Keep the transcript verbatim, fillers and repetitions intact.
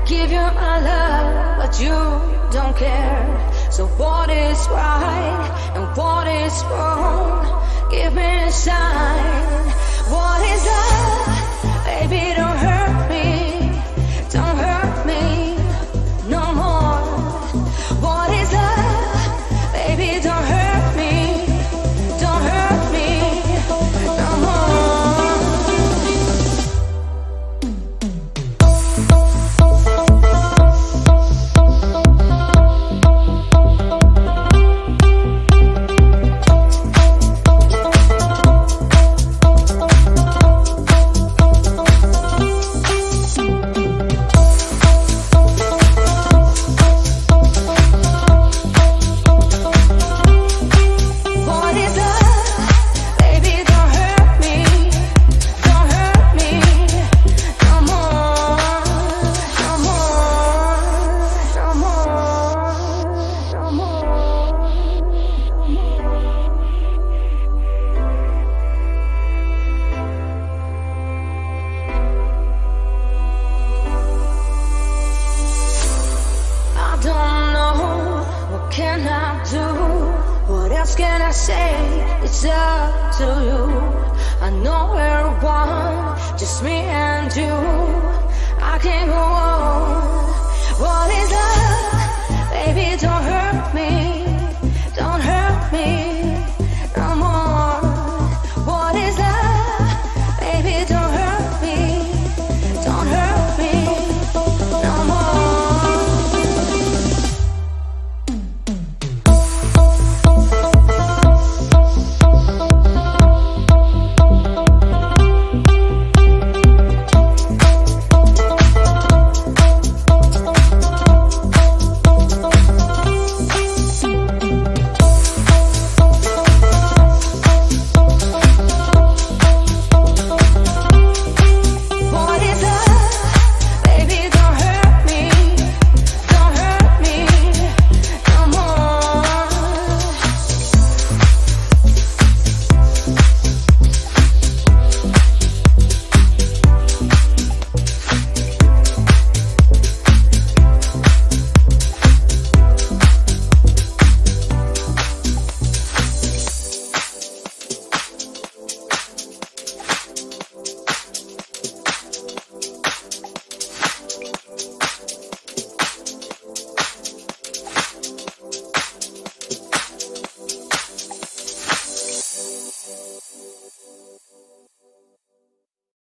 give you my love, but you don't care. So what is right and what is wrong? Give me a sign. What is love? Baby, don't hurt me. Don't hurt me no more. What is love? Baby, don't hurt me. Don't hurt me no more. Can I do? What else can I say? It's up to you. I know we're one, just me and you. I can't go on.